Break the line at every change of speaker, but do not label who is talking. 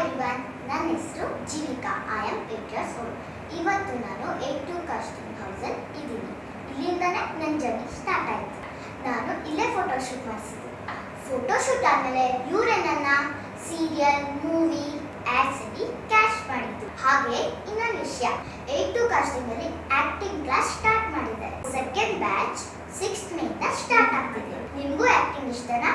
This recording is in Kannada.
ಎವ್ರಿವನ್, ನನ್ನ ಹೆಸರು Jeevika. I am 8 years old. ಇವತ್ತು ನಾನು 8 to ಕಾಸ್ಟ್ಯೂಮ್ ಹೌಸಲ್ಲಿ ಇದ್ದೀನಿ. ಇಲ್ಲಿಂದನೇ ನನ್ನ ಜರ್ನಿ ಸ್ಟಾರ್ಟ್ ಆಯಿತು. ನಾನು ಇಲ್ಲೇ ಫೋಟೋಶೂಟ್ ಮಾಡಿಸಿದ್ದು. ಫೋಟೋಶೂಟ್ ಆದಮೇಲೆ ಇವರೇ ನನ್ನ ಸೀರಿಯಲ್, ಮೂವಿ, ಆ್ಯಡ್ಸಲ್ಲಿ ಕ್ಯಾಶ್ ಮಾಡಿದ್ದು. ಹಾಗೆ ಇನ್ನೊಂದು ವಿಷಯ, 8 to ಕಾಸ್ಟ್ಯೂಮಲ್ಲಿ ಆ್ಯಕ್ಟಿಂಗ್ ಕ್ಲಾಸ್ ಸ್ಟಾರ್ಟ್ ಮಾಡಿದ್ದಾರೆ. ಸೆಕೆಂಡ್ ಬ್ಯಾಚ್ 6th ಮೇಯಿಂದ ಸ್ಟಾರ್ಟ್ ಆಗ್ತಿದೆ. ನಿಮಗೂ ಆ್ಯಕ್ಟಿಂಗ್ ಇಷ್ಟನಾ?